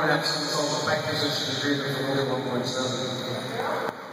line-ups and it's on the back position agreement for 1.7.